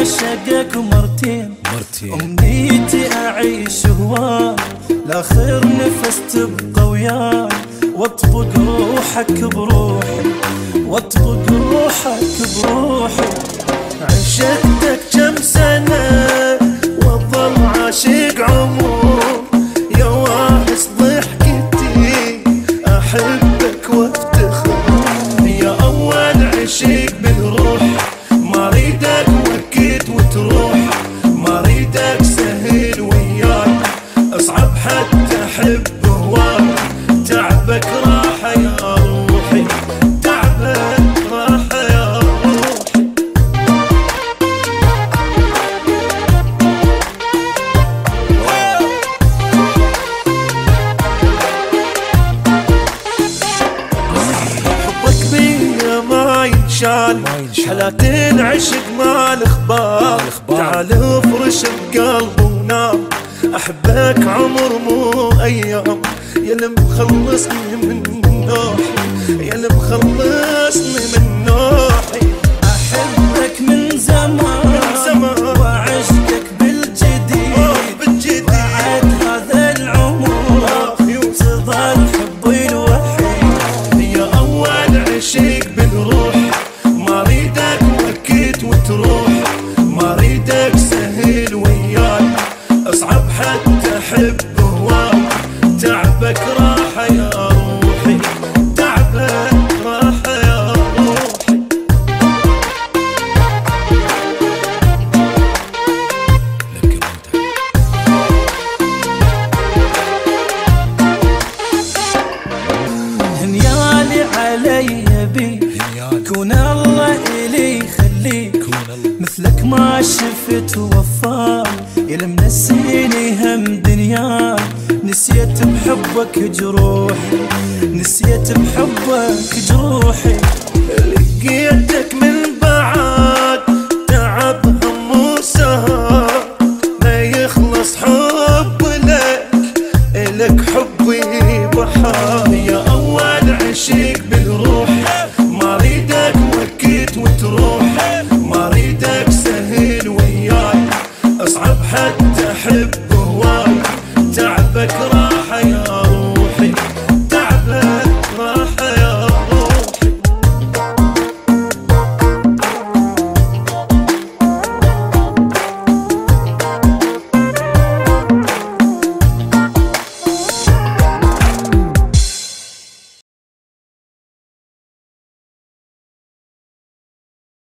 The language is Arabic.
بعشقك مرتين أمنيتي أعيش هواك لآخر نفس تبقى وياي واطبق روحك بروحي واطبق روحك بروحي. عشقتك كم سنة وأظل عاشق عمر يا واعس ضحكتي أحبك وافتخر يا أول عشق بالروح ما ريدك وكيت وتروح ما ريدك سهل وياك أصعب حتى أحب هواك تعبك راحة يا روحي تعبك راحة يا روحي. حبك بيا ما ينشال حلا تنعشق مع الأخبار تعال افرش بقلبي ونام أحبك عمر مو أيام يا اللي مخلصني من نوحي يا اللي مخلصني من نوحي. أحبك من زمان وعشقك بالجديد وعد هذا العمر تظل حبي الوحيد يا أول عشق بالروح ما ريدك وكيت وتروح ما ريدك سهل وياي أصعب حتى أحب هواك تعبك راحة يا روحي تعبك راحة يا روحي. هنيالي علي بي كون الله إلي يخليك مثلك ما شفت وفاك يا منسيني هم دنياي نسيت بحبك جروحي نسيت بحبك جروحي. لقيتك من بعد تعب هم وسهر ما يخلص حب لك إلك حبي بحار يا أول عشق بالروح ما ريدك وكيت وتروح ما ريدك سهل وياي أصعب حتى أحب هواي تعبك